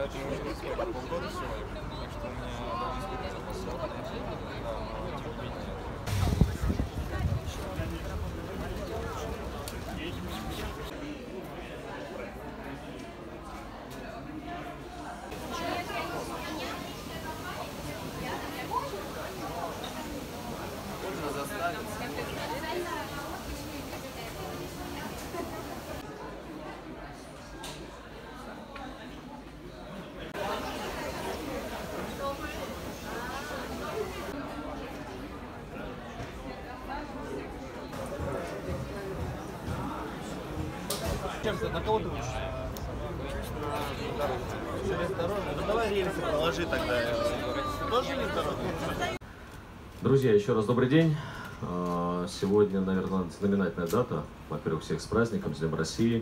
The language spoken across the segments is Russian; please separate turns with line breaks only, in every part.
очень короткий, полгода всего, так что у меня довольно сколько запасов, да, но тем не менее. Можно заставить. Чем-то на кого ты учишься? Железнодорожный. Ну давай рельсы проложи тогда. Тоже железнодорожный?
Друзья, еще раз добрый день. Сегодня, наверное, знаменательная дата. Во-первых, всех с праздником, с Днем России.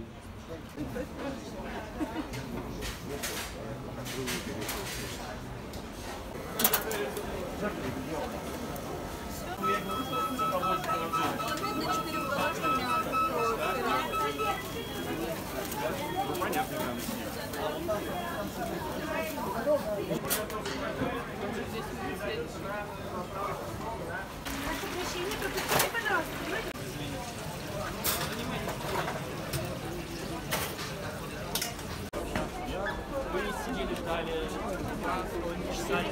Вы сидели, ждали часа.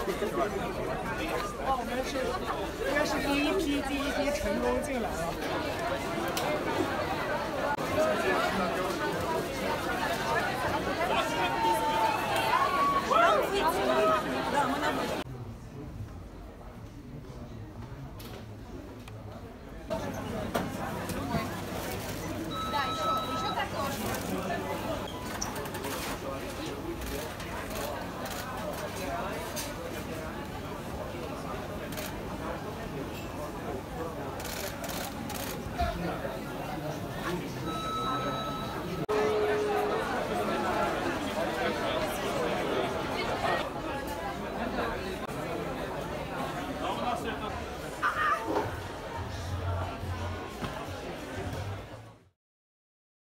应该是第一批成功进来了。